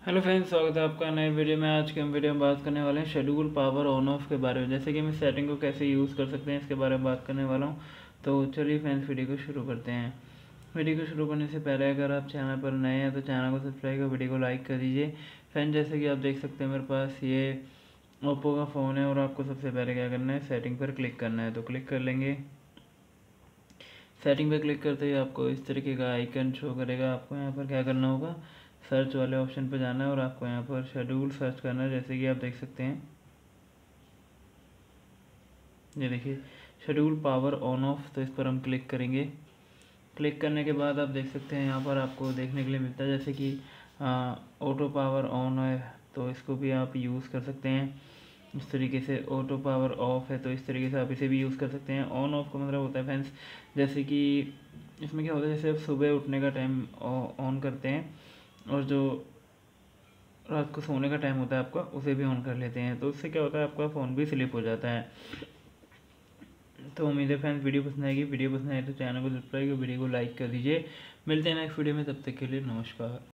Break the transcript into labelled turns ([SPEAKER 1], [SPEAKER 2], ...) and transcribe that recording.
[SPEAKER 1] Hello friends, स्वागत है आपका नए वीडियो में। आज के हम वीडियो में बात करने वाले हैं शेड्यूल पावर ऑन ऑफ के बारे में। जैसे कि हम इस सेटिंग को कैसे यूज़ कर सकते हैं इसके बारे में बात करने वाला हूं। तो चलिए फ्रेंड्स, वीडियो को शुरू करते हैं। वीडियो को शुरू करने से पहले अगर आप चैनल पर नए हैं तो चैनल को सब्सक्राइब कर वीडियो को लाइक कर दीजिए। फ्रेंड, जैसे कि आप देख सकते हैं मेरे पास ये ओप्पो का फ़ोन है और आपको सबसे पहले क्या करना है, सेटिंग पर क्लिक करना है। तो क्लिक कर लेंगे। सेटिंग पर क्लिक करते ही आपको इस तरीके का आइकन शो करेगा। आपको यहाँ पर क्या करना होगा, सर्च वाले ऑप्शन पर जाना है और आपको यहाँ पर शेड्यूल सर्च करना है। जैसे कि आप देख सकते हैं, ये देखिए शेड्यूल पावर ऑन ऑफ। तो इस पर हम क्लिक करेंगे। क्लिक करने के बाद आप देख सकते हैं यहाँ पर आपको देखने के लिए मिलता है जैसे कि ऑटो पावर ऑन है, तो इसको भी आप यूज़ कर सकते हैं। इस तरीके से ऑटो पावर ऑफ है तो इस तरीके से आप इसे भी यूज़ कर सकते हैं। ऑन ऑफ का मतलब होता है फ्रेंड्स, जैसे कि इसमें क्या होता है, जैसे आप सुबह उठने का टाइम ऑन करते हैं और जो रात को सोने का टाइम होता है आपका, उसे भी ऑन कर लेते हैं। तो उससे क्या होता है, आपका फ़ोन भी स्लिप हो जाता है। तो उम्मीद है फ्रेंड्स वीडियो पसंद आएगी। वीडियो पसंद आए तो चैनल को सब्सक्राइब कर वीडियो को लाइक कर दीजिए। मिलते हैं नेक्स्ट वीडियो में, तब तक के लिए नमस्कार।